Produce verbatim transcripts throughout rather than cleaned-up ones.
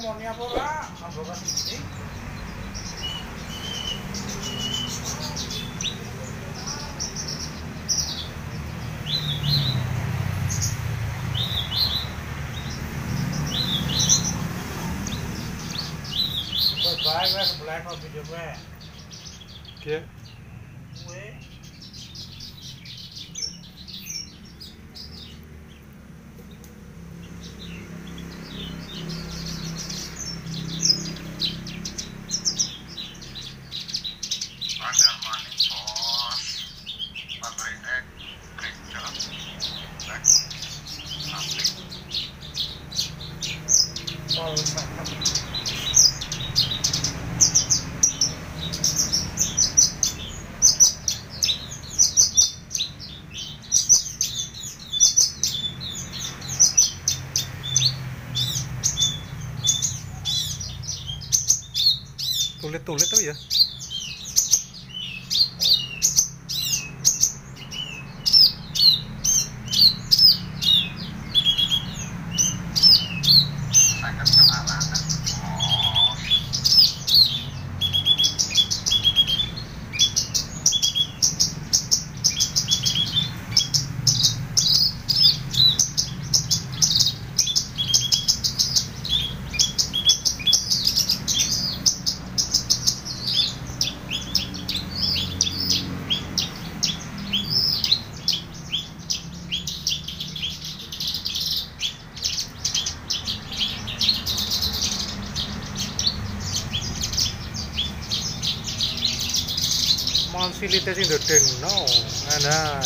ngomongnya apa ora? Ambo kasih ini. Bye bye, sebelah kau video gue. Oke. Gue. Ada maning bos, pabrik ek, kerja, ek, pabrik. Tol Batam. Tulit-tulit tuh ya. Saya kelarangan bos. Monsilite sing ndedeng no. Nah.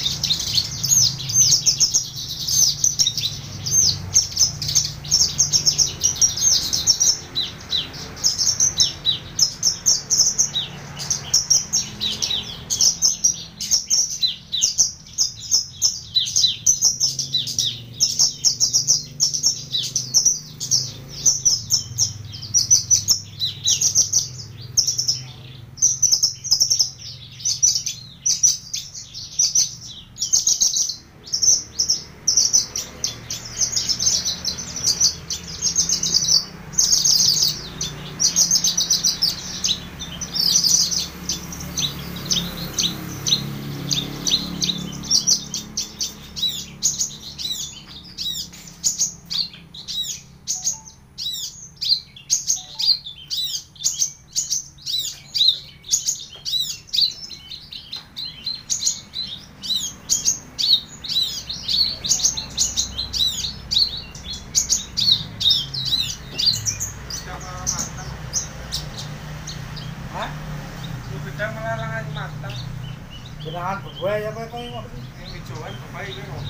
Hah? Lu beda melalangan matang. Genangan gue ya kowe kowe mau. Yang hijauan bapak ini kok.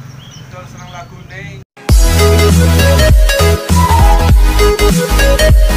Betul senang lagu nih.